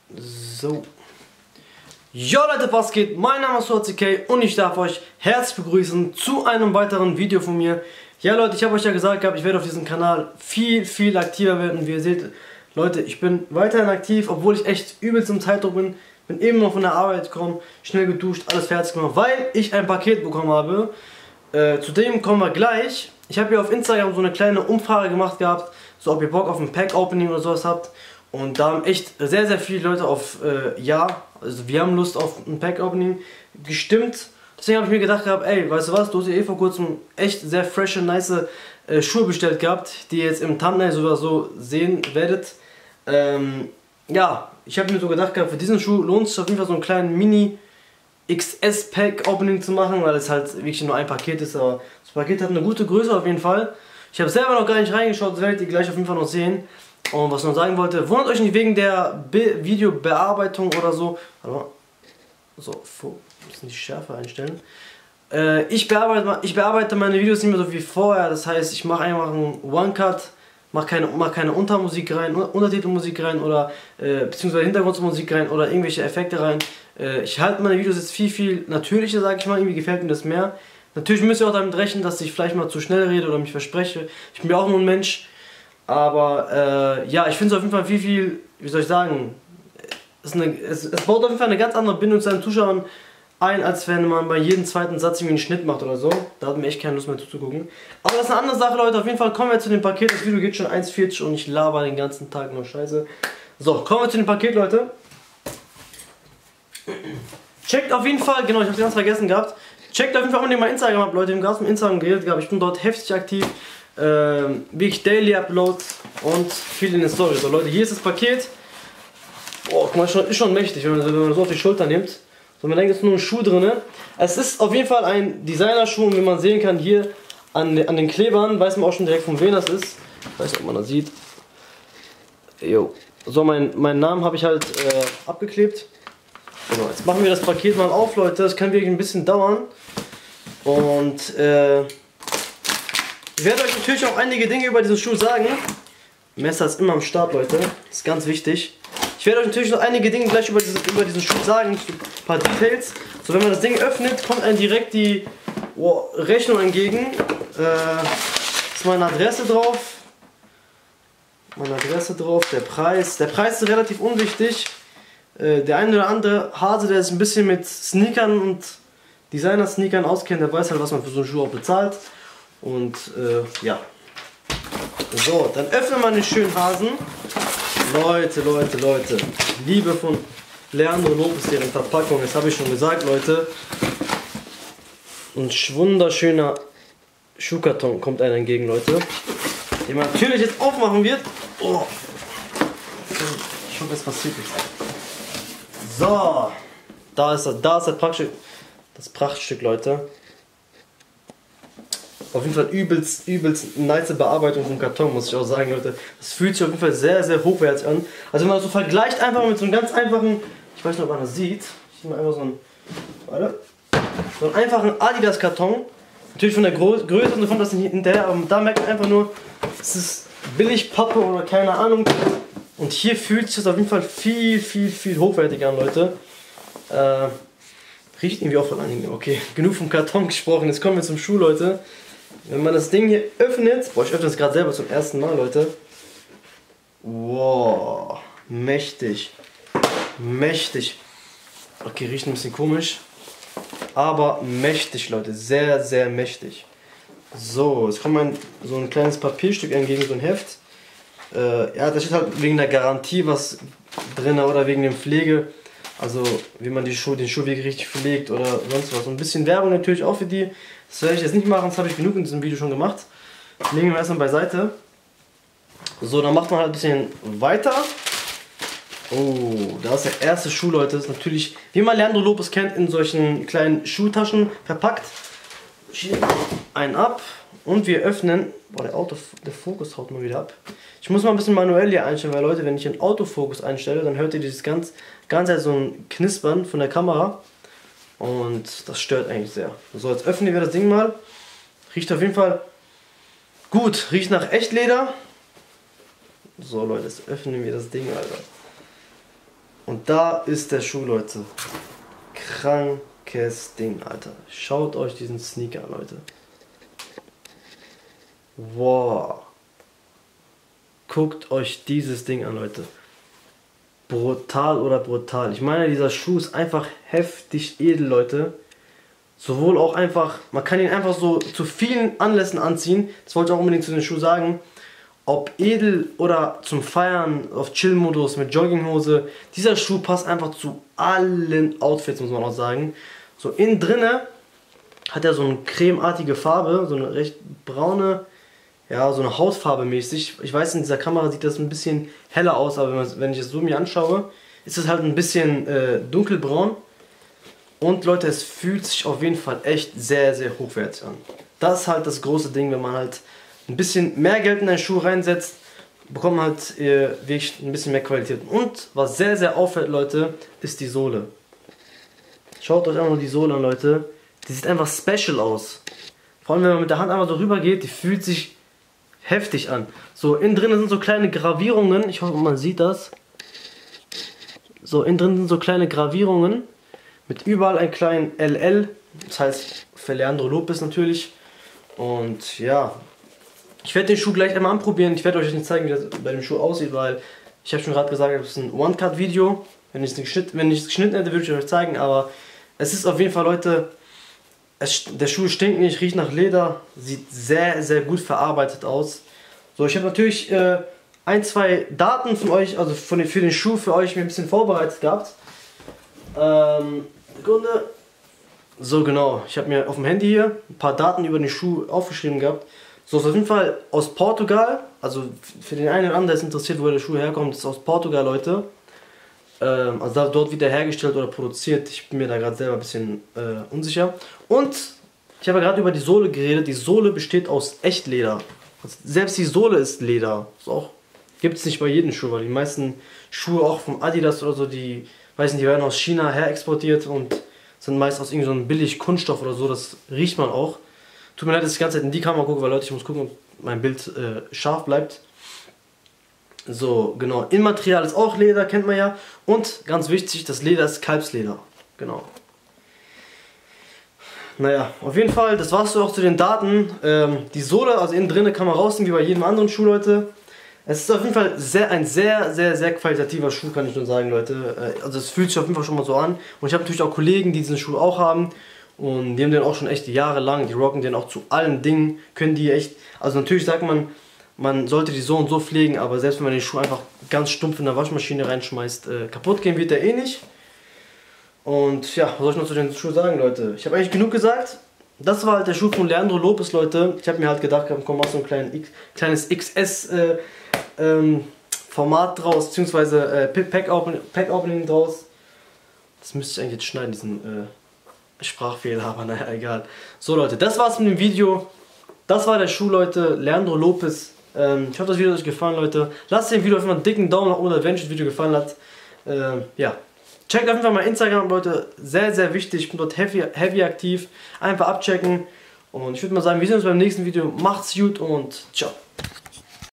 So. Jo Leute, was geht? Mein Name ist HCK und ich darf euch herzlich begrüßen zu einem weiteren Video von mir. Ja Leute, ich habe euch ja gesagt gehabt, ich werde auf diesem Kanal viel aktiver werden. Wie ihr seht, Leute, ich bin weiterhin aktiv, obwohl ich echt übelst im Zeitdruck bin. Bin eben noch von der Arbeit gekommen, schnell geduscht, alles fertig gemacht, weil ich ein Paket bekommen habe. Zu dem kommen wir gleich. Ich habe hier auf Instagram so eine kleine Umfrage gemacht gehabt, so ob ihr Bock auf ein Pack-Opening oder sowas habt. Und da haben echt sehr viele Leute auf ja, also wir haben Lust auf ein Pack-Opening gestimmt. Deswegen habe ich mir gedacht gehabt, ey, weißt du was, du hast ja eh vor kurzem echt sehr frische, nice Schuhe bestellt gehabt, die ihr jetzt im Thumbnail sogar so sehen werdet. Ja, ich habe mir so gedacht gehabt, für diesen Schuh lohnt es sich auf jeden Fall so einen kleinen Mini XS Pack Opening zu machen, weil es halt wirklich nur ein Paket ist, aber das Paket hat eine gute Größe auf jeden Fall. Ich habe selber noch gar nicht reingeschaut, das werdet ihr gleich auf jeden Fall noch sehen. Und was ich noch sagen wollte, wundert euch nicht wegen der Videobearbeitung oder so. Warte mal. So, ein bisschen die Schärfe einstellen. Ich bearbeite meine Videos nicht mehr so wie vorher, das heißt, ich mache einfach einen One-Cut, mach keine Untermusik rein, Untertitelmusik rein oder beziehungsweise Hintergrundmusik rein oder irgendwelche Effekte rein. Ich halte meine Videos jetzt viel natürlicher, sage ich mal, irgendwie gefällt mir das mehr. Natürlich müsst ihr auch damit rechnen, dass ich vielleicht mal zu schnell rede oder mich verspreche. Ich bin ja auch nur ein Mensch. Aber ja, ich finde es auf jeden Fall viel, wie soll ich sagen, es baut auf jeden Fall eine ganz andere Bindung zu seinen Zuschauern ein, als wenn man bei jedem zweiten Satz irgendwie einen Schnitt macht oder so. Da hat mir echt keine Lust mehr zuzugucken. Aber das ist eine andere Sache, Leute. Auf jeden Fall kommen wir zu dem Paket. Das Video geht schon 1,40 und ich laber den ganzen Tag nur Scheiße. So, kommen wir zu dem Paket, Leute. Checkt auf jeden Fall, genau, ich habe es ganz vergessen gehabt. Checkt auf jeden Fall unbedingt mein Instagram ab, Leute. Ich habe gerade auf Instagram geredet gehabt. Ich bin dort heftig aktiv. Wirklich Daily Uploads und viel in den Stories. So Leute, hier ist das Paket. Oh, guck mal, ist schon mächtig, wenn man so auf die Schulter nimmt. So, man denkt, es ist nur ein Schuh drin. Es ist auf jeden Fall ein Designerschuh und wie man sehen kann, hier an den Klebern, weiß man auch schon direkt von wem das ist. Ich weiß nicht, ob man das sieht. Jo. So, meinen Namen habe ich halt abgeklebt. Genau, jetzt machen wir das Paket mal auf, Leute. Das kann wirklich ein bisschen dauern. Und ich werde euch natürlich auch einige Dinge über diesen Schuh sagen. Messer ist immer am Start, Leute. Das ist ganz wichtig. Ich werde euch natürlich noch einige Dinge gleich über diesen Schuh sagen. Ein paar Details. So, wenn man das Ding öffnet, kommt einem direkt die Rechnung entgegen. Ist meine Adresse drauf. Der Preis. Der Preis ist relativ unwichtig. Der eine oder andere Hase, der sich ein bisschen mit Sneakern und Designer-Sneakern auskennt, der weiß halt, was man für so einen Schuh auch bezahlt. Und ja. So, dann öffnen wir den schönen Hasen. Leute. Liebe von Leandro Lopez, deren Verpackung, das habe ich schon gesagt, Leute. Ein wunderschöner Schuhkarton kommt einem entgegen, Leute. Den man natürlich jetzt aufmachen wird. Oh. Ich hoffe, es passiert nichts. So, da ist das Prachtstück, Leute. Auf jeden Fall übelst nice Bearbeitung vom Karton, muss ich auch sagen, Leute. Das fühlt sich auf jeden Fall sehr hochwertig an. Also wenn man das so vergleicht einfach mit so einem ganz einfachen, ich weiß nicht, ob man das sieht. Ich nehme einfach so einen einfachen Adidas Karton. Natürlich von der Größe und so kommt das hinterher, aber da merkt man einfach nur, es ist billig Pappe oder keine Ahnung. Und hier fühlt sich das auf jeden Fall viel hochwertiger an, Leute. Riecht irgendwie auch voll angenehm. Okay, genug vom Karton gesprochen. Jetzt kommen wir zum Schuh, Leute. Wenn man das Ding hier öffnet, boah, ich öffne es gerade selber zum ersten Mal, Leute. Wow, mächtig. Okay, riecht ein bisschen komisch. Aber mächtig, Leute. Sehr mächtig. So, jetzt kommt so ein kleines Papierstück entgegen, so ein Heft. Ja, da steht halt wegen der Garantie was drin oder wegen der Pflege. Also wie man den Schuh wirklich richtig pflegt oder sonst was. Und ein bisschen Werbung natürlich auch für die. Das werde ich jetzt nicht machen, das habe ich genug in diesem Video schon gemacht. Legen wir erstmal beiseite. So, dann macht man halt ein bisschen weiter. Oh, da ist der erste Schuh, Leute. Das ist natürlich, wie man Leandro Lopez kennt, in solchen kleinen Schuhtaschen verpackt. Schieben einen ab und wir öffnen. Boah, der Fokus haut mal wieder ab. Ich muss mal ein bisschen manuell hier einstellen, weil Leute, wenn ich den Autofokus einstelle, dann hört ihr dieses ganz so ein Knispern von der Kamera. Und das stört eigentlich sehr. So, jetzt öffnen wir das Ding mal. Riecht auf jeden Fall gut. Riecht nach Echtleder. So Leute, jetzt öffnen wir das Ding, Alter. Und da ist der Schuh, Leute. Krankes Ding, Alter. Schaut euch diesen Sneaker an, Leute. Wow. Guckt euch dieses Ding an, Leute. Brutal oder brutal. Ich meine, dieser Schuh ist einfach heftig edel, Leute. Sowohl auch einfach, man kann ihn einfach so zu vielen Anlässen anziehen. Das wollte ich auch unbedingt zu den Schuhen sagen. Ob edel oder zum Feiern, auf Chill-Modus, mit Jogginghose. Dieser Schuh passt einfach zu allen Outfits, muss man auch sagen. So innen drinne hat er so eine cremeartige Farbe, so eine recht braune, ja, so eine Hautfarbe mäßig. Ich weiß, in dieser Kamera sieht das ein bisschen heller aus, aber wenn ich es so mir anschaue, ist es halt ein bisschen dunkelbraun. Und Leute, es fühlt sich auf jeden Fall echt sehr, sehr hochwertig an. Das ist halt das große Ding, wenn man halt ein bisschen mehr Geld in einen Schuh reinsetzt, bekommt man halt wirklich ein bisschen mehr Qualität. Und was sehr, sehr auffällt, Leute, ist die Sohle. Schaut euch einfach die Sohle an, Leute. Die sieht einfach special aus. Vor allem, wenn man mit der Hand einfach so rüber geht, die fühlt sich heftig an. So, innen drin sind so kleine Gravierungen. Ich hoffe, man sieht das. So, innen drin sind so kleine Gravierungen. Mit überall ein kleinen LL. Das heißt, für Leandro Lopez natürlich. Und ja, ich werde den Schuh gleich einmal anprobieren. Ich werde euch nicht zeigen, wie das bei dem Schuh aussieht, weil ich habe schon gerade gesagt, das ist ein One-Cut-Video. Wenn ich es geschnitten hätte, würde ich euch zeigen. Aber es ist auf jeden Fall, Leute, der Schuh stinkt nicht, riecht nach Leder, sieht sehr, sehr gut verarbeitet aus. So, ich habe natürlich ein, zwei Daten von euch, also für den Schuh für euch mir ein bisschen vorbereitet gehabt. Sekunde. So, genau. Ich habe mir auf dem Handy hier ein paar Daten über den Schuh aufgeschrieben gehabt. So, ist auf jeden Fall aus Portugal. Also für den einen oder anderen, der ist interessiert, wo der Schuh herkommt, ist aus Portugal, Leute. Also dort wieder hergestellt oder produziert. Ich bin mir da gerade selber ein bisschen unsicher. Und ich habe ja gerade über die Sohle geredet. Die Sohle besteht aus Echtleder. Also selbst die Sohle ist Leder. Gibt es nicht bei jedem Schuh, weil die meisten Schuhe auch vom Adidas oder so, die werden aus China her exportiert und sind meist aus irgendeinem so billig Kunststoff oder so. Das riecht man auch. Tut mir leid, dass ich die ganze Zeit in die Kamera gucke, weil Leute, ich muss gucken, ob mein Bild scharf bleibt. So, genau. Innenmaterial ist auch Leder, kennt man ja. Und ganz wichtig, das Leder ist Kalbsleder. Genau. Naja, auf jeden Fall, das war's so auch zu den Daten. Die Sohle, also innen drinne kann man rausnehmen, wie bei jedem anderen Schuh, Leute. Es ist auf jeden Fall ein sehr, sehr, sehr qualitativer Schuh, kann ich nur sagen, Leute. Also es fühlt sich auf jeden Fall schon mal so an. Und ich habe natürlich auch Kollegen, die diesen Schuh auch haben. Und die haben den auch schon echt jahrelang. Die rocken den auch zu allen Dingen. Können die echt, also natürlich sagt man, man sollte die so und so pflegen. Aber selbst wenn man den Schuh einfach ganz stumpf in der Waschmaschine reinschmeißt, kaputt gehen wird der eh nicht. Und ja, was soll ich noch zu den Schuh sagen, Leute? Ich habe eigentlich genug gesagt. Das war halt der Schuh von Leandro Lopez, Leute. Ich habe mir halt gedacht, komm, mach so ein kleines XS Format draus, beziehungsweise Pack-Opening draus. Das müsste ich eigentlich jetzt schneiden, diesen Sprachfehler, aber naja, egal. So, Leute, das war's mit dem Video. Das war der Schuh, Leute. Leandro Lopez. Ich hoffe, das Video hat euch gefallen, Leute. Lasst dem Video auf jeden Fall einen dicken Daumen nach oben, wenn euch das Video gefallen hat. Ja. Checkt auf jeden Fall mein Instagram, Leute. Sehr, sehr wichtig. Ich bin dort heavy aktiv. Einfach abchecken. Und ich würde mal sagen, wir sehen uns beim nächsten Video. Macht's gut und ciao.